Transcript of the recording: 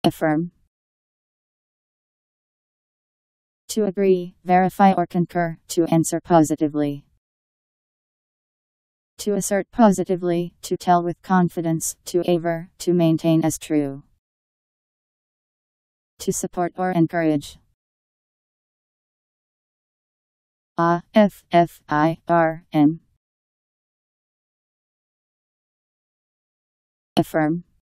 Affirm. To agree, verify or concur, to answer positively. To assert positively, to tell with confidence, to aver, to maintain as true. To support or encourage. Affirm. Affirm.